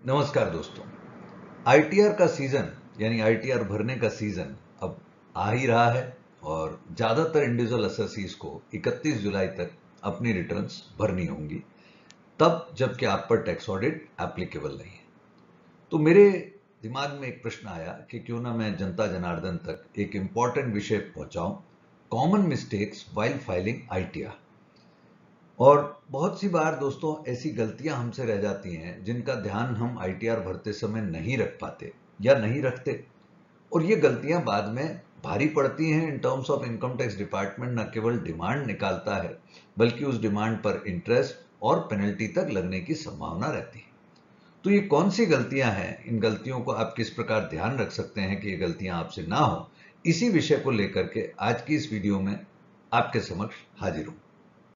नमस्कार दोस्तों। आईटीआर का सीजन यानी आईटीआर भरने का सीजन अब आ ही रहा है और ज्यादातर इंडिविजुअल असेसीज को 31 जुलाई तक अपनी रिटर्न्स भरनी होंगी, तब जबकि आप पर टैक्स ऑडिट एप्लीकेबल नहीं है। तो मेरे दिमाग में एक प्रश्न आया कि क्यों ना मैं जनता जनार्दन तक एक इंपॉर्टेंट विषय पहुंचाऊं, common mistakes while filing ITR. और बहुत सी बार दोस्तों ऐसी गलतियां हमसे रह जाती हैं जिनका ध्यान हम आईटीआर भरते समय नहीं रख पाते या नहीं रखते, और ये गलतियां बाद में भारी पड़ती हैं। In terms of income tax department न केवल डिमांड निकालता है बल्कि उस डिमांड पर इंटरेस्ट और पेनल्टी तक लगने की संभावना रहती है। तो ये कौन सी गलतियां हैं, इन गलतियों को आप किस प्रकार ध्यान रख सकते हैं कि ये गलतियां आपसे ना हो, इसी विषय को लेकर के आज की इस वीडियो में आपके समक्ष हाजिर हूं।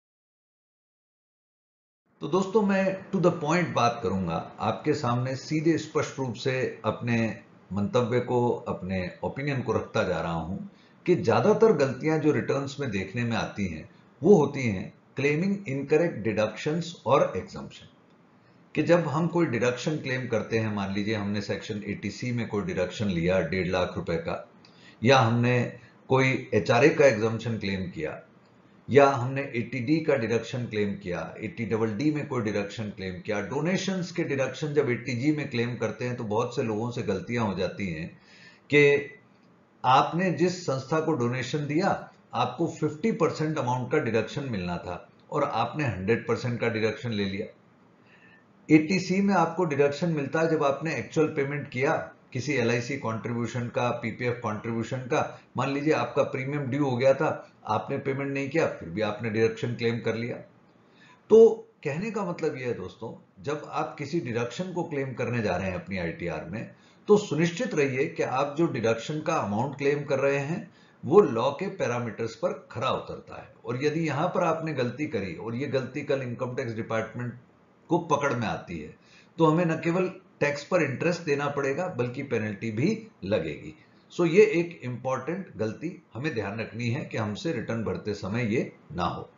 तो दोस्तों मैं टू द पॉइंट बात करूंगा, आपके सामने सीधे स्पष्ट रूप से अपने मंतव्य को, अपने ओपिनियन को रखता जा रहा हूं कि ज्यादातर गलतियां जो रिटर्न्स में देखने में आती हैं वो होती हैं क्लेमिंग इनकरेक्ट डिडक्शंस और एग्जम्पशन। कि जब हम कोई डिडक्शन क्लेम करते हैं, मान लीजिए हमने सेक्शन 80C में कोई डिडक्शन लिया 1.5 लाख रुपए का, या हमने कोई एचआरए का एग्जम्पशन क्लेम किया, या हमने 80D का डिडक्शन क्लेम किया, 80DD में कोई डिडक्शन क्लेम किया, डोनेशंस के डिडक्शन जब 80G में क्लेम करते हैं तो बहुत से लोगों से गलतियां हो जाती हैं कि आपने जिस संस्था को डोनेशन दिया आपको 50% अमाउंट का डिडक्शन मिलना था और आपने 100% का डिडक्शन ले लिया। 80C में आपको डिडक्शन मिलता है जब आपने एक्चुअल पेमेंट किया किसी एलआईसी कंट्रीब्यूशन का, पीपीएफ कंट्रीब्यूशन का। मान लीजिए आपका प्रीमियम ड्यू हो गया था, आपने पेमेंट नहीं किया, फिर भी आपने डिडक्शन क्लेम कर लिया। तो कहने का मतलब यह है दोस्तों, जब आप किसी डिडक्शन को क्लेम करने जा रहे हैं अपनी आईटीआर में, तो सुनिश्चित रहिए कि आप जो डिडक्शन का अमाउंट क्लेम कर रहे हैं वो लॉ के पैरामीटर्स पर खरा उतरता है। और यदि यहां पर आपने गलती करी और ये गलती कल इनकम टैक्स डिपार्टमेंट को पकड़ में आती है, तो हमें न केवल टैक्स पर इंटरेस्ट देना पड़ेगा बल्कि पेनल्टी भी लगेगी। सो ये एक इंपॉर्टेंट गलती हमें ध्यान रखनी है कि हमसे रिटर्न भरते समय ये ना हो।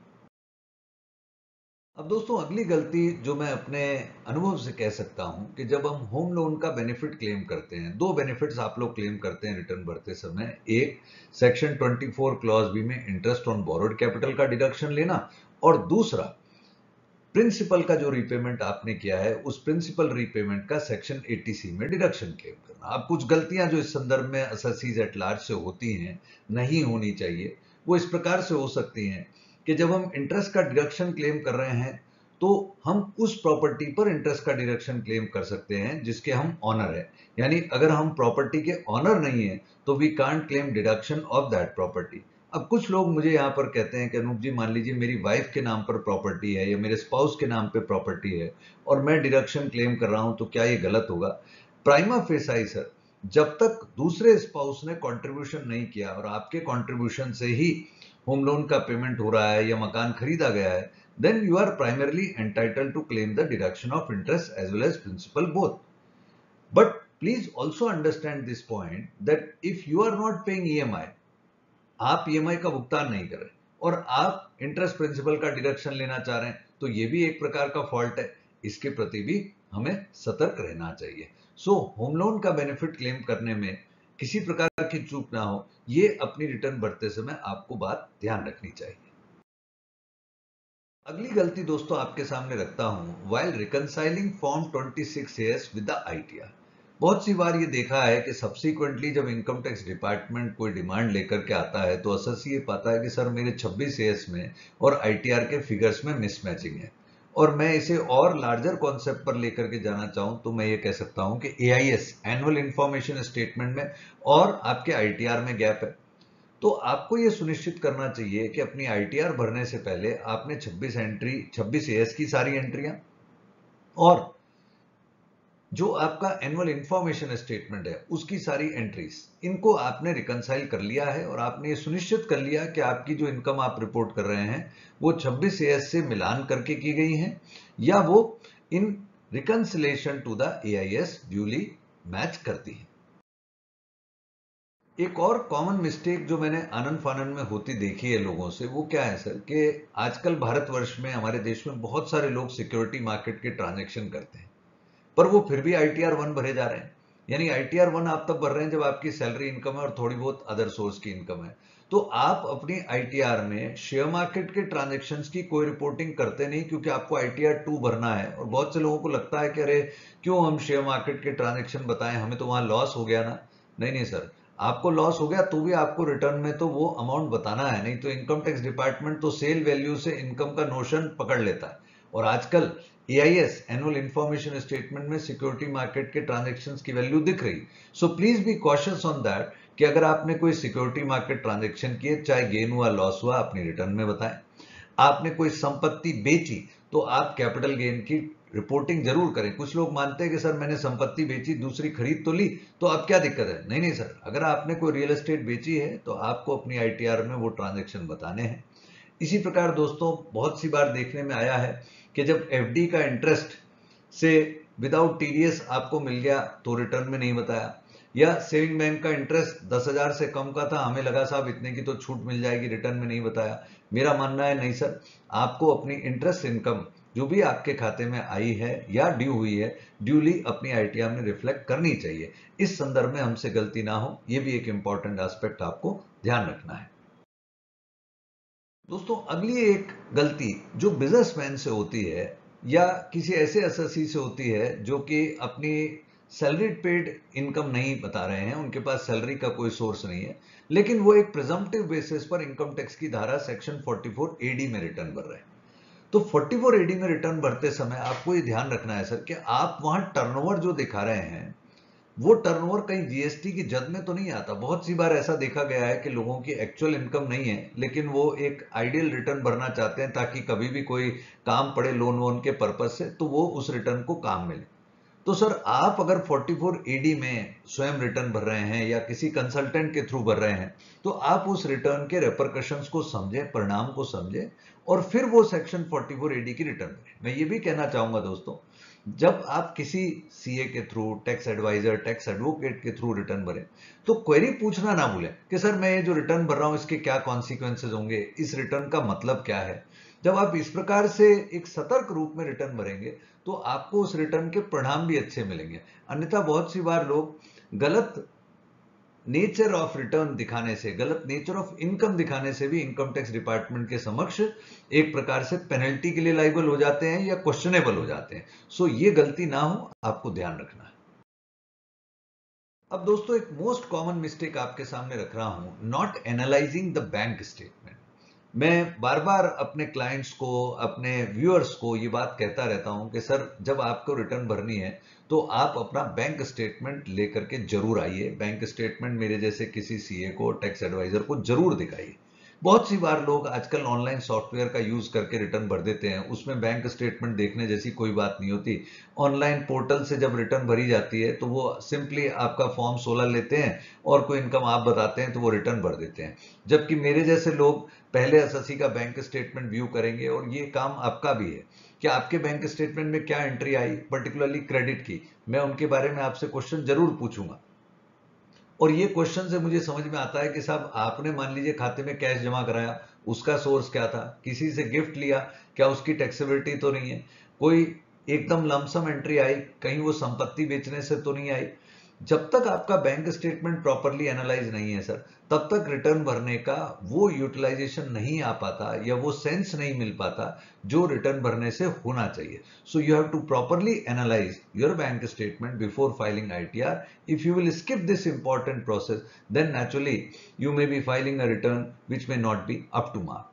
अब दोस्तों अगली गलती जो मैं अपने अनुभव से कह सकता हूं कि जब हम होम लोन का बेनिफिट क्लेम करते हैं, दो बेनिफिट्स आप लोग क्लेम करते हैं रिटर्न भरते समय। एक, सेक्शन 24 क्लॉज बी में इंटरेस्ट ऑन बोरोड कैपिटल का डिडक्शन लेना, और दूसरा, प्रिंसिपल का जो रीपेमेंट आपने किया है उस प्रिंसिपल रीपेमेंट का सेक्शन 80C में डिडक्शन क्लेम करना। अब कुछ गलतियां जो इस संदर्भ में असेसीज एट लार्ज से होती हैं, नहीं होनी चाहिए, वो इस प्रकार से हो सकती हैं कि जब हम इंटरेस्ट का डिडक्शन क्लेम कर रहे हैं तो हम उस प्रॉपर्टी पर इंटरेस्ट का डिडक्शन क्लेम कर सकते हैं जिसके हम ऑनर है। यानी अगर हम प्रॉपर्टी के ऑनर नहीं है तो we can't claim deduction of that property. अब कुछ लोग मुझे यहां पर कहते हैं कि अनूप जी, मान लीजिए मेरी वाइफ के नाम पर प्रॉपर्टी है या मेरे स्पाउस के नाम पे प्रॉपर्टी है और मैं डिडक्शन क्लेम कर रहा हूं, तो क्या ये गलत होगा? प्राइमा फेसाई सर, जब तक दूसरे स्पाउस ने कंट्रीब्यूशन नहीं किया और आपके कंट्रीब्यूशन से ही होम लोन का पेमेंट हो रहा है या मकान खरीदा गया है, then you are primarily entitled to claim the deduction of interest as well as principal both. But please also understand this point that if you are not paying EMI, आप ईएमआई का भुगतान नहीं कर रहे और आप इंटरेस्ट प्रिंसिपल का deduction लेना चाह रहे हैं, तो ये भी एक प्रकार का फॉल्ट है। इसके प्रति भी हमें सतर्क रहना चाहिए। सो होम लोन का बेनिफिट क्लेम करने में किसी प्रकार की चूक ना हो, ये अपनी रिटर्न भरते समय आपको बात ध्यान रखनी चाहिए। अगली गलती दोस्तों आपके सामने रखता हूं, while reconciling form 26AS with the ITR. बहुत सी बार ये देखा है कि सब्सिक्वेंटली जब इनकम टैक्स डिपार्टमेंट कोई डिमांड लेकर के आता है तो असेसी ये पाता है कि सर मेरे 26AS में और आईटीआर के फिगर्स में मिसमैचिंग है। और मैं इसे और लार्जर कॉन्सेप्ट पर लेकर के जाना चाहूं तो मैं ये कह सकता हूं कि एआईएस, एनुअल इंफॉर्मेशन स्टेटमेंट में और आपके आईटीआर में गैप है। तो आपको यह सुनिश्चित करना चाहिए कि अपनी आईटीआर भरने से पहले आपने 26AS की सारी एंट्रियां और जो आपका एनुअल इंफॉर्मेशन स्टेटमेंट है उसकी सारी एंट्रीज, इनको आपने रिकंसाइल कर लिया है और आपने ये सुनिश्चित कर लिया कि आपकी जो इनकम आप रिपोर्ट कर रहे हैं वो 26AS से मिलान करके की गई है या वो in reconciliation to the AIS duly match करती है। एक और कॉमन मिस्टेक जो मैंने आनन फानन में होती देखी है लोगों से, वो क्या है सर कि आजकल भारतवर्ष में, हमारे देश में बहुत सारे लोग सिक्योरिटी मार्केट के ट्रांजैक्शन करते हैं, पर वो फिर भी ITR 1 भरे जा रहे हैं। यानी ITR 1 आप तब भर रहे हैं जब आपकी सैलरी इनकम है और थोड़ी बहुत अदर सोर्स की इनकम है। तो आप अपनी ITR में शेयर मार्केट के ट्रांजेक्शन्स की कोई रिपोर्टिंग करते नहीं, क्योंकि आपको ITR 2 भरना है। और बहुत से लोगों को लगता है कि अरे क्यों हम शेयर मार्केट के ट्रांजेक्शन बताएं, हमें तो वहां लॉस हो गया ना। नहीं नहीं सर, आपको लॉस हो गया तो भी आपको रिटर्न में तो वो अमाउंट बताना है, नहीं तो इनकम टैक्स डिपार्टमेंट तो सेल वैल्यू से इनकम का नोशन पकड़ लेता है। और आजकल AIS एनुअल इंफॉर्मेशन स्टेटमेंट में सिक्योरिटी मार्केट के ट्रांजेक्शन्स की वैल्यू दिख रही। So please be cautious on that कि अगर आपने कोई सिक्योरिटी मार्केट ट्रांजेक्शन किए, चाहे गेन हुआ लॉस हुआ, अपनी रिटर्न में बताएं। आपने कोई संपत्ति बेची तो आप कैपिटल गेन की रिपोर्टिंग जरूर करें। कुछ लोग मानते हैं कि सर मैंने संपत्ति बेची, दूसरी खरीद तो ली, तो अब क्या दिक्कत है। नहीं नहीं सर, अगर आपने कोई रियल एस्टेट बेची है तो आपको अपनी ITR में वो ट्रांजेक्शन बताने हैं। इसी प्रकार दोस्तों, बहुत सी बार देखने में आया है कि जब FD का इंटरेस्ट से विदाउट TDS आपको मिल गया तो रिटर्न में नहीं बताया, या सेविंग बैंक का इंटरेस्ट 10,000 से कम का था, हमें लगा साहब इतने की तो छूट मिल जाएगी, रिटर्न में नहीं बताया। मेरा मानना है नहीं सर, आपको अपनी इंटरेस्ट इनकम जो भी आपके खाते में आई है या ड्यू हुई है, ड्यूली अपनी ITR में रिफ्लेक्ट करनी चाहिए। इस संदर्भ में हमसे गलती ना हो, यह भी एक इंपॉर्टेंट एस्पेक्ट आपको ध्यान रखना है। दोस्तों, अगली एक गलती जो बिजनेसमैन से होती है या किसी ऐसे एसएससी से होती है जो कि अपनी सैलरीड पेड इनकम नहीं बता रहे हैं, उनके पास सैलरी का कोई सोर्स नहीं है, लेकिन वो एक प्रिजम्पटिव बेसिस पर इनकम टैक्स की धारा सेक्शन 44 AD में रिटर्न भर रहे हैं। तो 44 AD में रिटर्न भरते समय आपको ये ध्यान रखना है सर कि आप वहां टर्नओवर जो दिखा रहे हैं, वो टर्नओवर कहीं GST की जद में तो नहीं आता। बहुत सी बार ऐसा देखा गया है कि लोगों की एक्चुअल इनकम नहीं है, लेकिन वो एक आइडियल रिटर्न भरना चाहते हैं ताकि कभी भी कोई काम पड़े लोन वोन के पर्पज से तो वो उस रिटर्न को काम मिले। तो सर, आप अगर 44 AD में स्वयं रिटर्न भर रहे हैं या किसी कंसल्टेंट के थ्रू भर रहे हैं, तो आप उस रिटर्न के रेपरकशंस को समझें, परिणाम को समझें, और फिर वो सेक्शन 44 AD की रिटर्न भरें। मैं ये भी कहना चाहूंगा दोस्तों, जब आप किसी CA के through, tax advisor, tax advocate के थ्रू रिटर्न भरें, तो क्वेरी पूछना ना भूलें कि सर मैं ये जो रिटर्न भर रहा हूं इसके क्या कॉन्सिक्वेंसेज होंगे, इस रिटर्न का मतलब क्या है। जब आप इस प्रकार से एक सतर्क रूप में रिटर्न भरेंगे तो आपको उस रिटर्न के परिणाम भी अच्छे मिलेंगे। अन्यथा बहुत सी बार लोग गलत नेचर ऑफ रिटर्न दिखाने से, गलत नेचर ऑफ इनकम दिखाने से भी इनकम टैक्स डिपार्टमेंट के समक्ष एक प्रकार से पेनल्टी के लिए लाइबल हो जाते हैं या क्वेश्चनेबल हो जाते हैं। सो ये गलती ना हो, आपको ध्यान रखना है। अब दोस्तों, एक मोस्ट कॉमन मिस्टेक आपके सामने रख रहा हूं, not analysing the bank statement. मैं बार बार अपने क्लाइंट्स को, अपने व्यूअर्स को ये बात कहता रहता हूं कि सर जब आपको रिटर्न भरनी है तो आप अपना बैंक स्टेटमेंट लेकर के जरूर आइए। बैंक स्टेटमेंट मेरे जैसे किसी CA को, टैक्स एडवाइजर को जरूर दिखाइए। बहुत सी बार लोग आजकल ऑनलाइन सॉफ्टवेयर का यूज करके रिटर्न भर देते हैं, उसमें बैंक स्टेटमेंट देखने जैसी कोई बात नहीं होती। ऑनलाइन पोर्टल से जब रिटर्न भरी जाती है तो वो सिंपली आपका फॉर्म 16 लेते हैं और कोई इनकम आप बताते हैं तो वो रिटर्न भर देते हैं। जबकि मेरे जैसे लोग पहले SSC का बैंक स्टेटमेंट व्यू करेंगे, और ये काम आपका भी है कि आपके बैंक स्टेटमेंट में क्या एंट्री आई, पर्टिकुलरली क्रेडिट की, मैं उनके बारे में आपसे क्वेश्चन जरूर पूछूंगा। और ये क्वेश्चन से मुझे समझ में आता है कि साहब आपने मान लीजिए खाते में कैश जमा कराया, उसका सोर्स क्या था, किसी से गिफ्ट लिया, क्या उसकी टैक्सेबिलिटी तो नहीं है, कोई एकदम लमसम एंट्री आई, कहीं वो संपत्ति बेचने से तो नहीं आई। जब तक आपका बैंक स्टेटमेंट प्रॉपरली एनालाइज नहीं है सर, तब तक रिटर्न भरने का वो यूटिलाइजेशन नहीं आ पाता या वो सेंस नहीं मिल पाता जो रिटर्न भरने से होना चाहिए। So you have to properly analyse your bank statement before filing ITR. If you will skip this important process, then naturally you may be filing a return which may not be up to mark.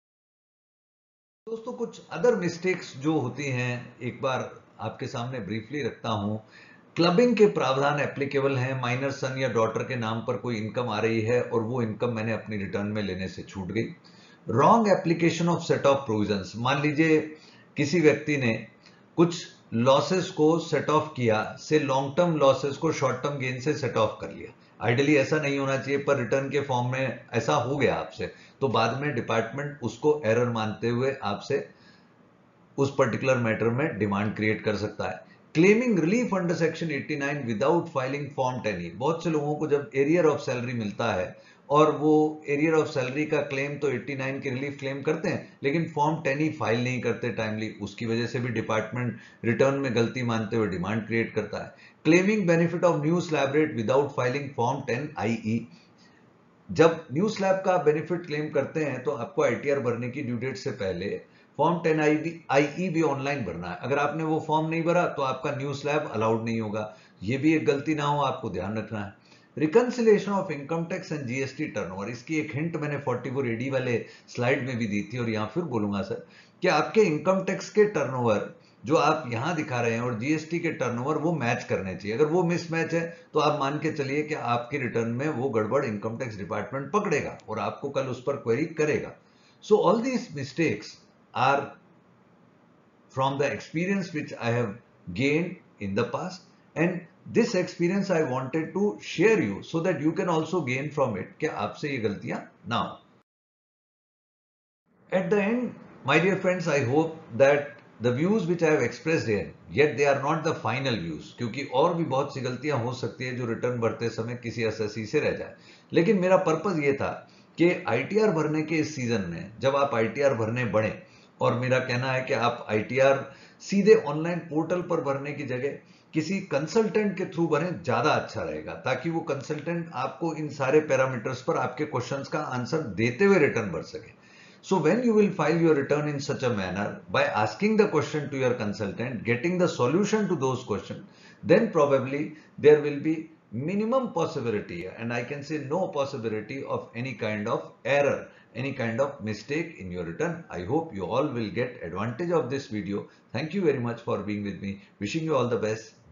दोस्तों, कुछ other mistakes जो होती हैं एक बार आपके सामने briefly रखता हूं। क्लबिंग के प्रावधान एप्लीकेबल हैं। माइनर सन या डॉटर के नाम पर कोई इनकम आ रही है और वो इनकम मैंने अपनी रिटर्न में लेने से छूट गई। Wrong application of set off provisions. मान लीजिए किसी व्यक्ति ने कुछ लॉसेस को सेट ऑफ किया, से लॉन्ग टर्म लॉसेस को शॉर्ट टर्म गेन से सेट ऑफ कर लिया। आइडियली ऐसा नहीं होना चाहिए, पर रिटर्न के फॉर्म में ऐसा हो गया आपसे, तो बाद में डिपार्टमेंट उसको एरर मानते हुए आपसे उस पर्टिकुलर मैटर में डिमांड क्रिएट कर सकता है। Claiming relief under section 89 without filing form 10E। बहुत से लोगों को जब एरियर ऑफ सैलरी मिलता है और वो एरियर ऑफ सैलरी का क्लेम तो 89 की रिलीफ क्लेम करते हैं, लेकिन फॉर्म 10 ही फाइल नहीं करते टाइमली। उसकी वजह से भी डिपार्टमेंट रिटर्न में गलती मानते हुए डिमांड क्रिएट करता है। Claiming benefit of new slab rate without filing form 10 IE। जब न्यू स्लैब का बेनिफिट क्लेम करते हैं तो आपको ITR भरने की ड्यू डेट से पहले फॉर्म 10 IE भी ऑनलाइन भरना है। अगर आपने वो फॉर्म नहीं भरा तो आपका न्यू स्लैब अलाउड नहीं होगा। ये भी एक गलती ना हो, आपको ध्यान रखना है। Reconciliation of income tax and GST turnover, इसकी एक हिंट मैंने 44 AD वाले स्लाइड में भी दी थी और यहां फिर बोलूंगा सर कि आपके इनकम टैक्स के टर्नओवर जो आप यहां दिखा रहे हैं और GST के टर्नओवर वो मैच करने चाहिए। अगर वो मिसमैच है तो आप मान के चलिए कि आपकी रिटर्न में वो गड़बड़ इनकम टैक्स डिपार्टमेंट पकड़ेगा और आपको कल उस पर क्वेरी करेगा। So all these mistakes are from the experience which I have gained in the past, and this experience I wanted to share you so that you can also gain from it कि आपसे ये गलतियां ना हो। At the end, my dear friends, I hope that the views which I have expressed here, yet they are not the final views, क्योंकि और भी बहुत सी गलतियां हो सकती है जो रिटर्न भरते समय किसी एसएससी से रह जाए। लेकिन मेरा पर्पज ये था कि ITR भरने के इस सीजन में जब आप ITR भरने बढ़े, और मेरा कहना है कि आप ITR सीधे ऑनलाइन पोर्टल पर भरने की जगह किसी कंसल्टेंट के थ्रू भरें, ज्यादा अच्छा रहेगा, ताकि वो कंसल्टेंट आपको इन सारे पैरामीटर्स पर आपके क्वेश्चंस का आंसर देते हुए रिटर्न भर सके। So when you will file your return in such a manner, by asking the question to your consultant, getting the solution to those questions, then probably there will be minimum possibility, and I can say no possibility of any kind of error, any kind of mistake in your return. I hope you all will get advantage of this video. Thank you very much for being with me. Wishing you all the best.